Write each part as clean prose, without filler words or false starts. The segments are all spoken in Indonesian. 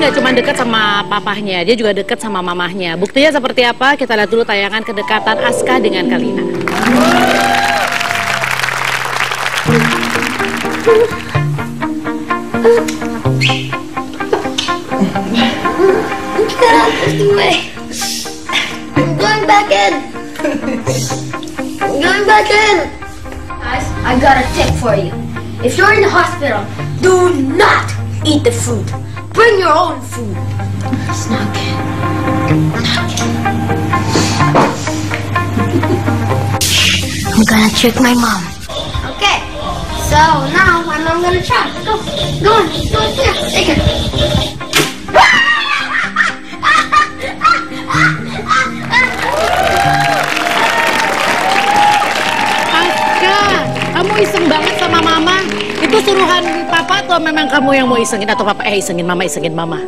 nggak cuma dekat sama papahnya, dia juga dekat sama mamahnya. Buktinya seperti apa? Kita lihat dulu tayangan kedekatan Aska dengan Kalina. Get out of the way. I'm going back in. I'm going back in. Guys, I got a tip for you. If you're in the hospital, do not eat the food. Bring your own food. Snuck in. Snuck in. I'm gonna trick my mom. Okay, so now my mom gonna try. Go, go on, yeah, take it. Kamu iseng banget sama mama. Itu suruhan papa atau memang kamu yang mau isengin? Atau papa isengin mama, isengin mama?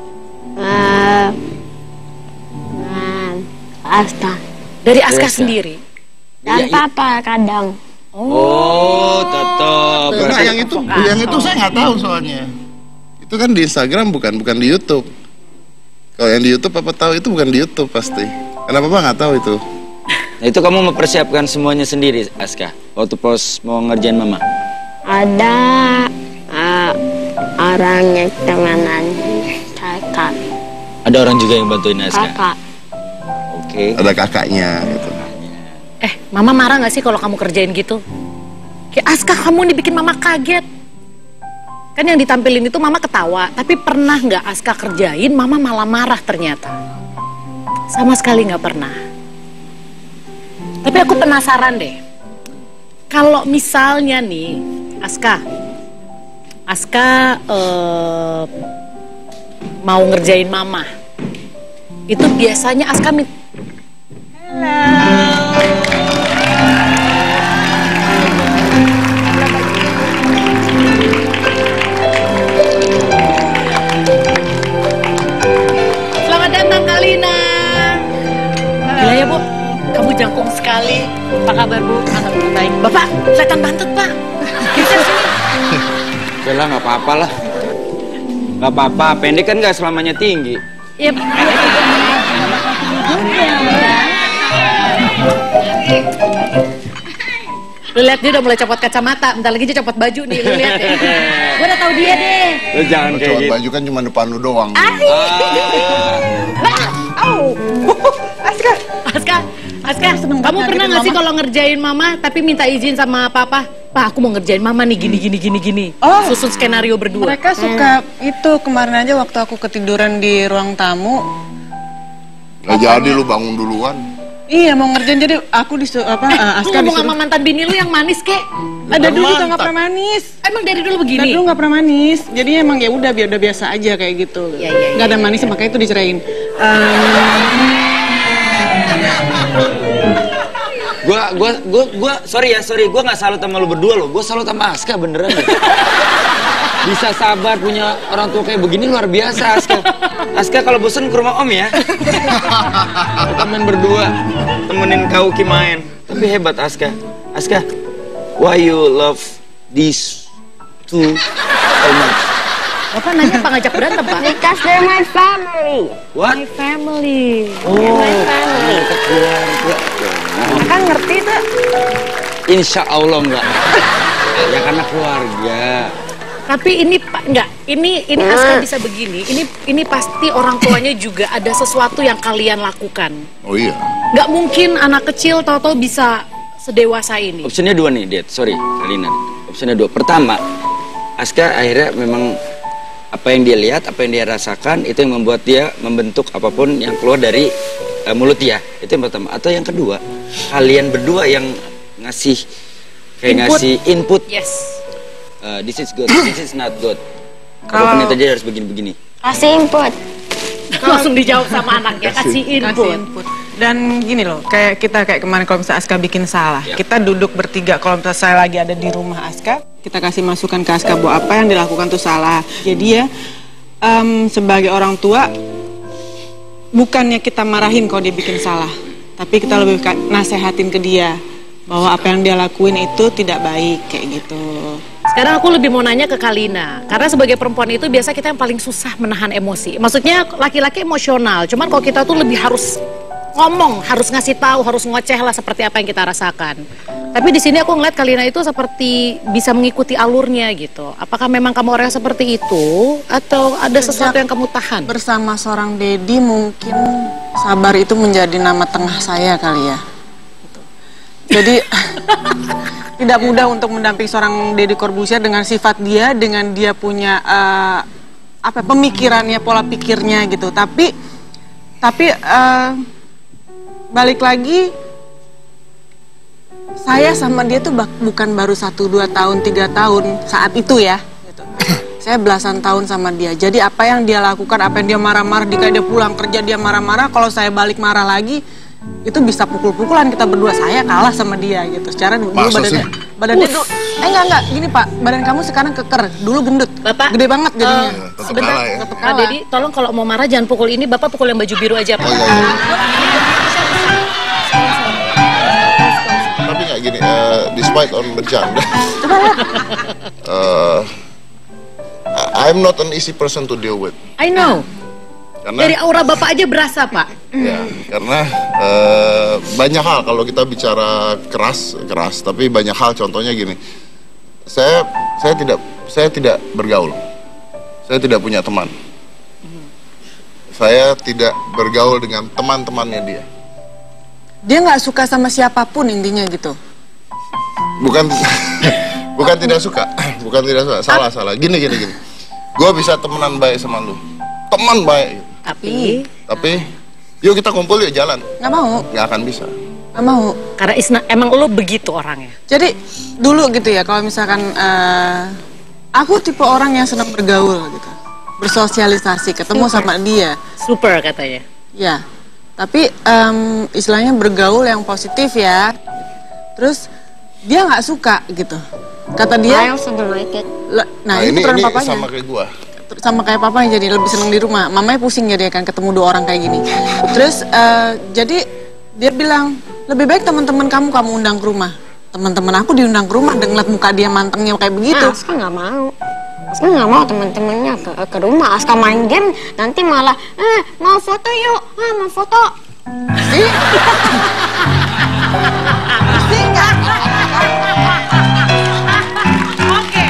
Aska. Dari Aska sendiri? Dan papa kadang. Oh, tetap. Nah, yang itu saya nggak tahu soalnya. Itu kan di Instagram bukan di YouTube. Kalau yang di YouTube papa tahu, itu bukan di YouTube pasti. Karena papa nggak tahu itu. Nah, itu kamu mempersiapkan semuanya sendiri, Aska, waktu pos mau ngerjain mama? Ada orang yang temenan kakak. Ada orang juga yang bantuin Aska? Kakak. Oke. Ada kakaknya gitu. Mama marah nggak sih kalau kamu kerjain gitu? Kayak Aska, kamu dibikin mama kaget. Kan yang ditampilin itu mama ketawa, tapi pernah nggak Aska kerjain, mama malah marah ternyata? Sama sekali nggak pernah. Tapi aku penasaran deh, kalau misalnya nih, Aska mau ngerjain mama, itu biasanya Aska Selamat datang Kalina. Gila ya Bu, kamu jangkung sekali. Apa kabar Bu? Alhamdulillah baik. Bapak, kelihatan bantet Pak. Geser sini. Udah lah, nggak apa-apa lah. Nggak apa-apa, pendek kan nggak selamanya tinggi. Iya Pak. Lu lihat dia udah mulai copot kacamata, bentar lagi dia copot baju nih, lu lihat deh. Gue udah tahu dia deh. Lu jangan kayak Copot gitu. baju kan cuma depan lu doang. Aska, kamu pernah nggak sih kalau ngerjain mama tapi minta izin sama papa? Pak, aku mau ngerjain mama nih gini. Oh, susun skenario berdua. Mereka suka itu. Kemarin aja waktu aku ketiduran di ruang tamu. Nggak jadi lu bangun duluan. Iya, mau ngerjain, jadi aku Lu Aska ngomong disuruh. sama mantan bini lu yang manis kek? Ada dulu mantan. juga nggak pernah manis. Emang dari dulu Dari begini? dulu nggak pernah manis. Jadi emang ya udah biasa aja kayak gitu. Iya, iya, Nggak ada manisnya, makanya itu dicerain. Sorry, gue nggak salut sama lu berdua loh. Gue salut sama Aska beneran. Bisa sabar punya orang tua kayak begini luar biasa Aska. Aska kalau bosen ke rumah Om ya. Temen berdua, temenin Kauki main. Tapi hebat Aska. Aska, why you love these two so much? Bapak nanya apa ngajak berantem Pak? Because they're my family. What? My family. My family. Kan ngerti tuh. Insya Allah enggak. Ya karena keluarga. Tapi ini Pak enggak, ini Aska bisa begini. Ini pasti orang tuanya juga ada sesuatu yang kalian lakukan. Oh iya. Nggak mungkin anak kecil tahu-tahu bisa sedewasa ini. Opsinya dua nih, Dad. Sorry, Kalina. Opsinya dua. Pertama, Aska akhirnya memang apa yang dia lihat, apa yang dia rasakan, itu yang membuat dia membentuk apapun yang keluar dari mulut dia. Itu yang pertama. Atau yang kedua, kalian berdua yang ngasih ngasih input. Yes. This is good, this is not good. Apapun yang terjadi harus begini-begini. Kasih input. Langsung dijawab sama anaknya, kasih input. Dan gini loh, kayak kemarin kalau misalnya Aska bikin salah, kita duduk bertiga. Kalau misalnya saya lagi ada di rumah Aska, kita kasih masukan ke Aska bahwa apa yang dilakukan tuh salah. Jadi ya, sebagai orang tua, bukannya kita marahin kalau dia bikin salah, tapi kita lebih nasehatin ke dia bahwa apa yang dia lakuin itu tidak baik, kayak gitu. Sekarang aku lebih mau nanya ke Kalina, karena sebagai perempuan itu biasa kita yang paling susah menahan emosi. Maksudnya laki-laki emosional, cuman kalau kita tuh lebih harus ngomong, harus ngasih tahu, harus ngoceh lah seperti apa yang kita rasakan. Tapi di sini aku ngeliat Kalina itu seperti bisa mengikuti alurnya gitu. Apakah memang kamu orang seperti itu, atau ada sesuatu yang kamu tahan? Bersama seorang Dedi mungkin sabar itu menjadi nama tengah saya kali ya. Gitu. Jadi tidak mudah untuk mendampingi seorang Deddy Corbuzier dengan sifat dia, dengan dia punya pemikirannya, pola pikirnya gitu. Tapi balik lagi, saya sama dia tuh bukan baru 1, 2 tahun, 3 tahun saat itu ya. Gitu. Saya belasan tahun sama dia. Jadi apa yang dia lakukan, apa yang dia marah-marah, jika dia pulang kerja dia marah-marah, kalau saya balik marah lagi, itu bisa pukul-pukulan kita berdua. Saya kalah sama dia gitu. Secara dulu badannya dulu, enggak gini Pak, badan kamu sekarang keker, dulu gendut. Bapak gede banget jadinya. Sebentar, Pak Dedi, tolong kalau mau marah jangan pukul ini, Bapak pukul yang baju biru aja, Pak. Tapi nggak gini, despite on bercanda, I'm not an easy person to deal with. I know. Karena, dari aura Bapak aja berasa, Pak. Ya, karena banyak hal kalau kita bicara keras, tapi banyak hal, contohnya gini, saya tidak bergaul, saya tidak punya teman, saya tidak bergaul dengan teman-temannya dia. Dia nggak suka sama siapapun intinya gitu. Bukan tidak suka, salah. Gini. Gue bisa temenan baik sama lu, teman baik. Tapi, yuk kita kumpul yuk jalan. Nggak mau. Nggak akan bisa. Nggak mau. Karena emang lo begitu orangnya. Jadi dulu gitu ya, kalau misalkan aku tipe orang yang senang bergaul gitu, bersosialisasi, ketemu sama dia. Super katanya. Ya, tapi istilahnya bergaul yang positif ya. Terus dia nggak suka gitu. Kata dia. I also don't like it. Nah ini papanya. Sama kayak gua. Sama kayak papanya, jadi lebih seneng di rumah. Mamanya pusing jadi kan ketemu 2 orang kayak gini. Terus jadi dia bilang, lebih baik teman-teman kamu undang ke rumah. Teman-teman aku diundang ke rumah dan ngeliat muka dia mantengnya kayak begitu. Aska nggak mau. Aska nggak mau teman-temannya ke rumah. Aska main game nanti malah mau foto yuk, mau foto. Sih? Sih nggak? Oke.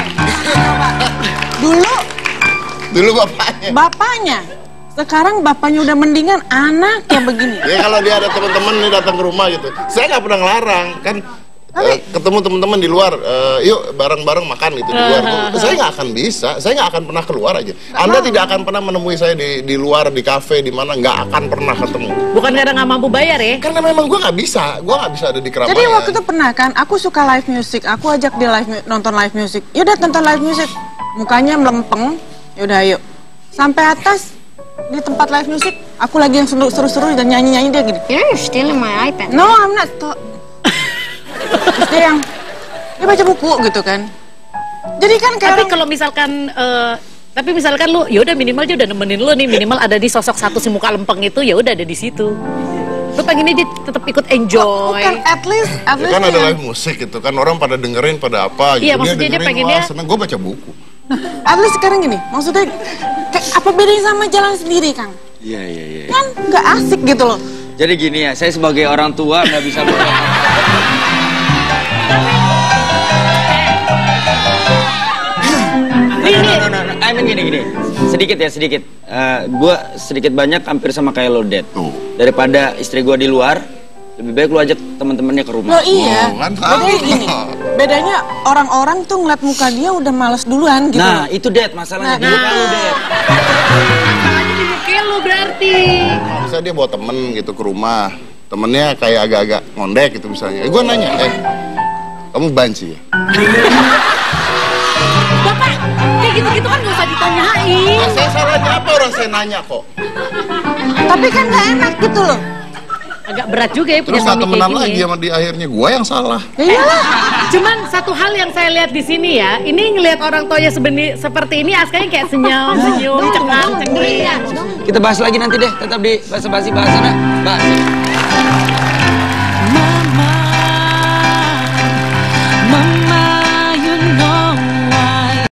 Dulu bapaknya. Sekarang bapaknya udah mendingan, anak kayak begini. Ya kalau dia ada teman-teman nih datang ke rumah gitu, saya nggak pernah ngelarang kan. Ketemu teman-teman di luar, yuk bareng-bareng makan gitu di luar. Saya nggak akan bisa, saya nggak akan pernah keluar aja. Anda tidak akan pernah menemui saya di luar, di kafe, di mana, nggak akan pernah ketemu. Bukan karena nggak mampu bayar ya? Karena memang gue nggak bisa ada di Keramaian. Jadi waktu itu pernah kan, aku suka live music, aku ajak dia nonton live music. Yaudah tonton live music, mukanya melempeng, yaudah ayo. Sampai atas di tempat live music, aku lagi yang seru-seru dan nyanyi-nyanyi dia gini. You're stealing my iPad. No, I'm not. Terus dia yang dia baca buku gitu kan. Jadi kan kayak tapi misalkan lu ya udah minimal aja udah nemenin lu nih, minimal ada di sosok satu si muka lempeng itu, ya udah ada di situ. Lu pengennya dia tetap ikut enjoy. Bukan, at least kan ada live musik gitu kan, orang pada dengerin pada apa gitu. Iya, maksudnya dia pengennya seneng, gue baca buku. At least sekarang gini, maksudnya apa bedanya sama jalan sendiri, Kang? Iya. Kan nggak asik gitu loh. Jadi gini ya, saya sebagai orang tua nggak bisa I mean gini. Sedikit. Gue sedikit banyak hampir sama kayak lo, Dad. Daripada istri gue di luar, lebih baik lu ajak teman-temannya ke rumah. Loh iya. Bedanya gini. Bedanya orang-orang tuh ngeliat muka dia udah males duluan gitu. Nah, itu Dad masalahnya. Di muka lu, Dad. Masalahnya di muka lu berarti. Misalnya dia bawa temen gitu ke rumah, temennya kayak agak-agak ngondek gitu misalnya. Gue nanya, kamu banci ya? Bapak, kayak gitu-gitu kan gak usah ditanyain. Saya salahnya apa, orang saya nanya kok. Tapi kan gak enak gitu loh. Agak berat juga ya punya suami kayak gini. Terus temenan lagi sama di akhirnya, gue yang salah. Iyalah. Cuman satu hal yang saya lihat di sini ya, ini ngelihat orang tuanya seperti ini, Askanya kayak senyum, cengang-cengeng. Kita bahas lagi nanti deh, tetap di bahasa-bahasa sana. Bahas.